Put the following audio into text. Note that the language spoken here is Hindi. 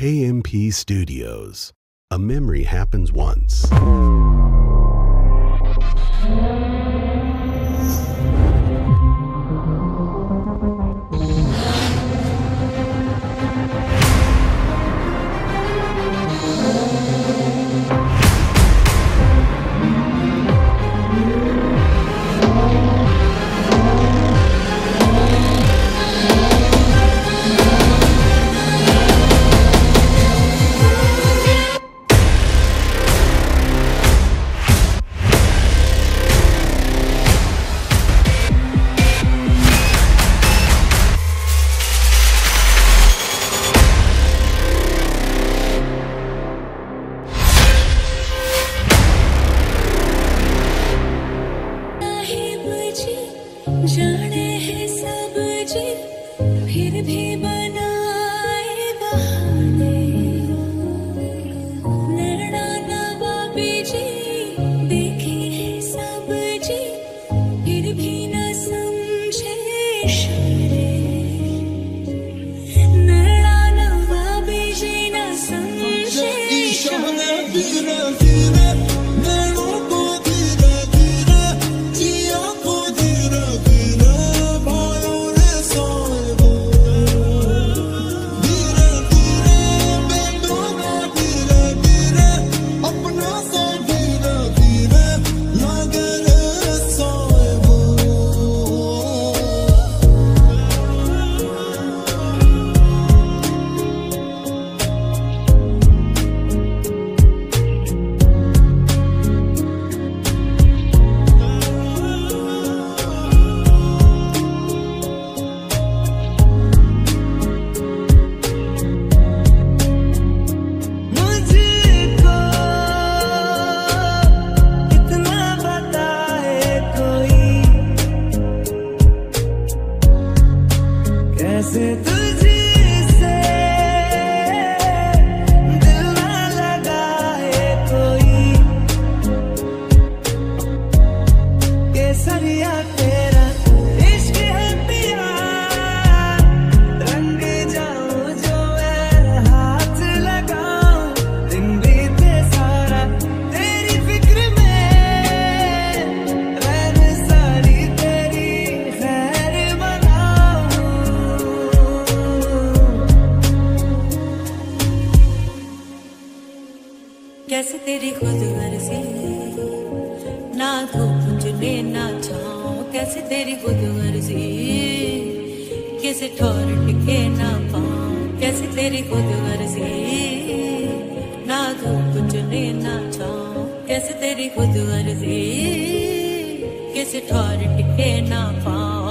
KMP Studios. A memory happens once. जाने हैं सब जी फिर भी बनाए बहाने नैना नवाबी जी देखे हैं सब जी फिर भी न समझे इशारे नैना नवाबी जी न समझे इशारे कैसे तुझसे दिल ना लगाए कोई केसरिया तेरा इश्क है पिया रंग जाऊं जो मैं हाथ लगाऊं दिन बीते सारा तेरी फिक्र में रैन सारी तेरी खैर कैसे तेरी खुद गर्जी ना धूप चुने ना छाऊं कैसे तेरी खुद गर्जी किसे ठोर टिके ना पाऊं कैसे तेरी खुद गर्जी ना धूप चुने ना छाऊं कैसे तेरी खुद गर्जी किसे ठोर टिके ना पाऊं